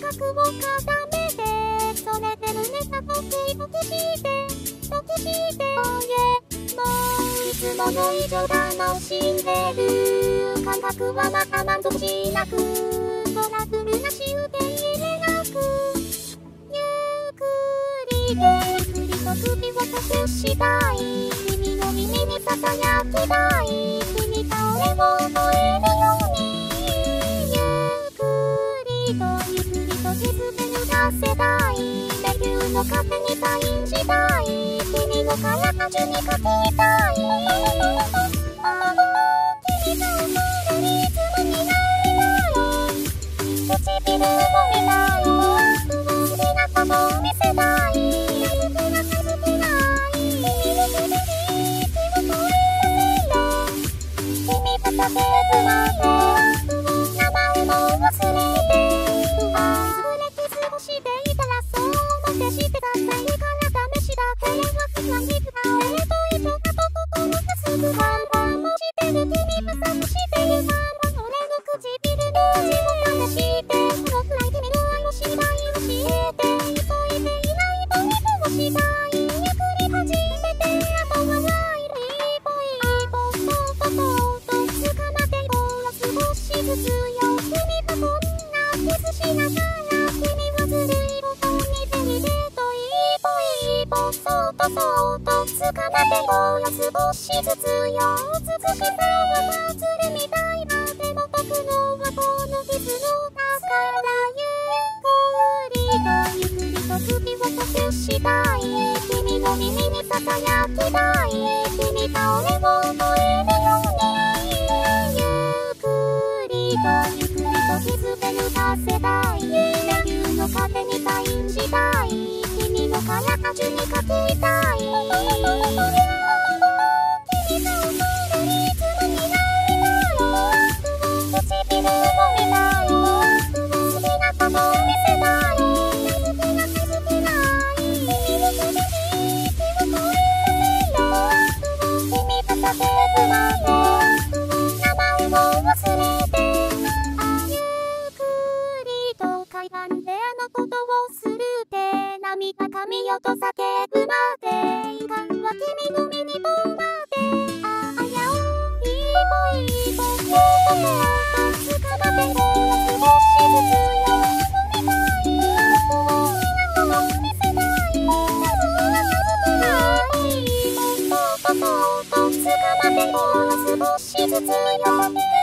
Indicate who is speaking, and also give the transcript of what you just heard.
Speaker 1: 覚を固めて、それで胸がポキポキしてもういつもの以上楽しんでる。感覚はまた満足しなく、トラブルなし受け入れなく、ゆっくりと首を隠したい。君の耳にささやきたい。君が俺を覚えるように、ゆっくりと気づけぬらせたい。レビューのカフェにサインしたい。君の体中に書きたい。君が思うリズムになるだろう。唇を見たい。好きなことを見せたい。気づけない君の手で息を止めろ。君と叫ぶまで名前も忘れて、過ごしていたらそう思ってしてた。最後から試しだければ不安に使えると糸が心がすぐ看板もしてる。君がさもしてる看板、俺の唇の味を話して、このくらい君の愛を知りたい。教えて急いでいないと見過ごしたい。ゆっくり始めてあとはワイル一歩一歩そっと捕まってこう少しずつよ。君がこんなキスしながら、君はずるいことに手に入れと一歩一歩そっと捕まってこう少しずつよ。美しさは祭るみたいな、でも僕のはこの傷の中からゆっくりと首を隠したい。君の耳にささやきたい。君が俺を覚えるように、ゆっくりと気づけぬらせたい。レビューのカフェにサインしたい。君の体中に書きたい。君が思うリズムになるだろう。唇を見たい。好きなことを見せたい。気づけない君の手で息を止めろ。君が叫ぶまで名前を忘れて、ゆっくりと海岸であのことをするって、涙髪よと叫ぶまで、遺憾は君の目に留まって、あやお一歩一歩そっと捕まってこう少しずつよ。飲みたい。大きなことを見せたい。一歩そっと捕まってこう少しずつよ。